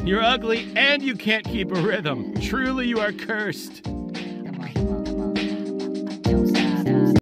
You're ugly and you can't keep a rhythm. Truly, you are cursed.